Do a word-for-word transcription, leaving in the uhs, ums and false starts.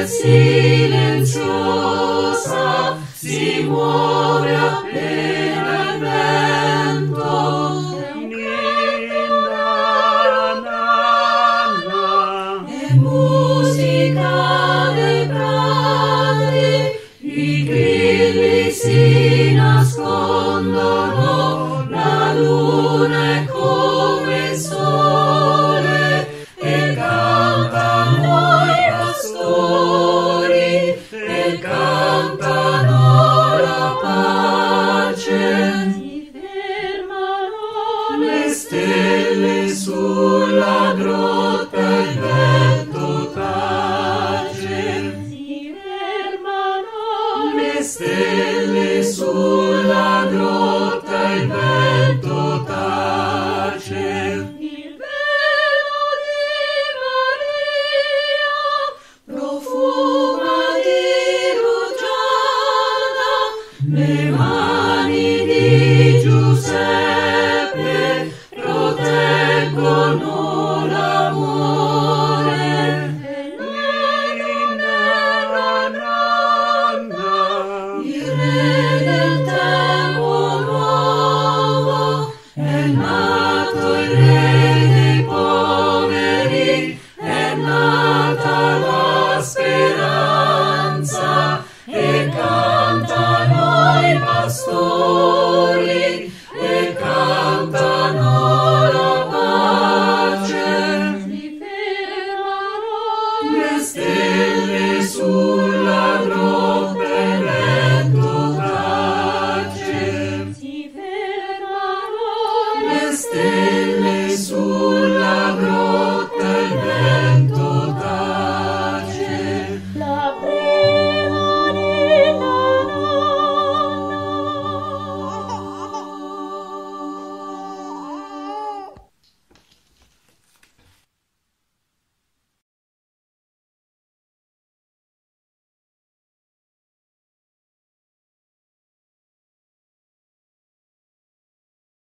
silenziosa si muove appena il vento. È musica dei prati, i grilli si nascondono, la luna è come il sole e cantano i pastori e cantano la pace. Si fermano le stelle sulla grotta, il vento tace. Si fermano le stelle sulla grotta, il vento tace. Il velo di Maria profuma di rugiada, le mani di Giuseppe proteggono l'amore. Il re del tempo nuovo è nato, il re dei poveri, è nata la speranza e cantano i pastori e cantano la pace. Si fermano le stelle sulla grotta, il vento tace. Si fermano le stelle